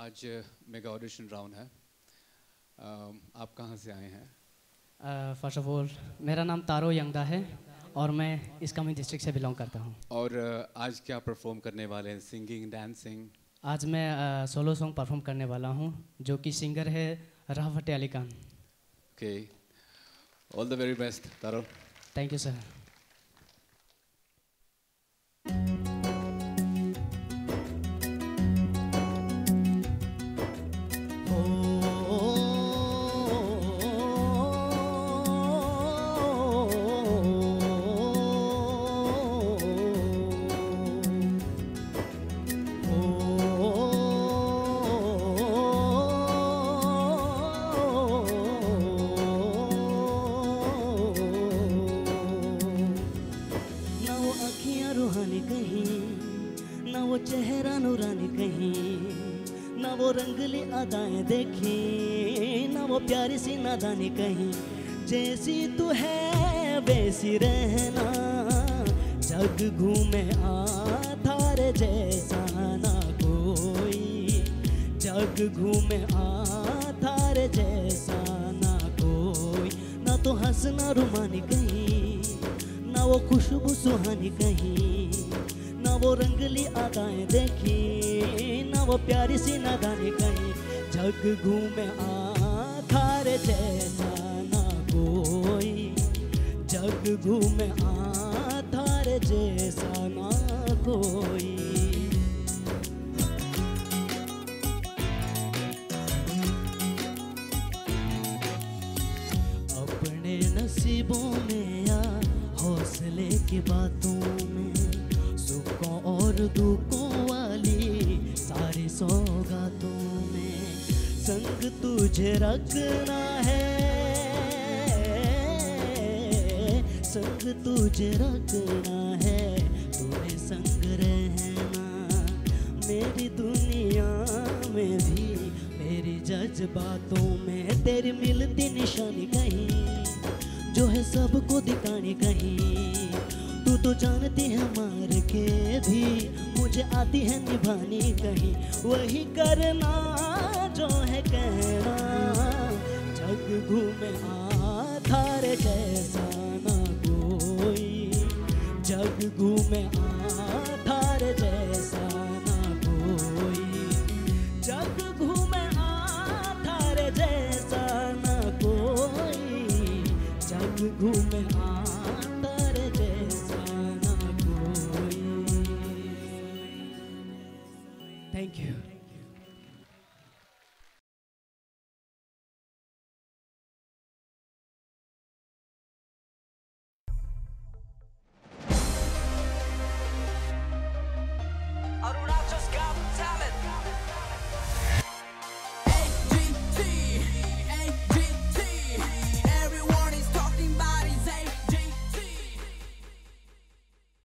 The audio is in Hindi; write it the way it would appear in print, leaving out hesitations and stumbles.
आज मेगा ऑडिशन राउंड है। आप कहाँ से आए हैं? फर्स्ट ऑफ ऑल मेरा नाम तारो यंगदा है और मैं इसकामी डिस्ट्रिक्ट से बिलोंग करता हूँ। और आज क्या परफॉर्म करने वाले हैं? Singing, dancing? आज मैं सोलो सॉन्ग परफॉर्म करने वाला हूँ जो कि सिंगर है Rahat Fateh Ali Khan. Okay, all the very best तारो। Thank you sir. रूहानी कहीं ना वो चेहरा नूरानी कहीं, ना वो रंगली अदाएं देखी, ना वो प्यारी सी नादानी कहीं। जैसी तू है वैसी रहना, जग घूमे थारे जैसा ना कोई, जग घूमे थारे जैसा ना कोई। ना तो हंसना रुमानी कहीं, ना वो खुशबू सुहानी कहीं, ना वो रंगली अदाएं देखी, ना वो प्यारी सी नादानी कहीं। जग घूमे थारे जैसा ना कोई, जग घूमे थारे जैसा ना कोई। अपने नसीबों में या हौसले की बातों में, सुखों और दुखों वाली सारी सौगातों में संग तुझे रखना है, संग तुझे रखना है। तूने संग रहना मेरी दुनिया में भी, मेरी जज्बातों में तेरी मिलती निशानी कहीं, जो है सबको दिखानी कहीं। तू तो जानती है मार के भी मुझे आती है निभानी कहीं। वही करना जो है कहना, जग घूमे थारे जैसा ना कोई, जग घूमे थारे जैसा ना कोई, जग घूमे थारे जैसा ना कोई, जग घूमे तारे जैसा ना कोई। Thank you.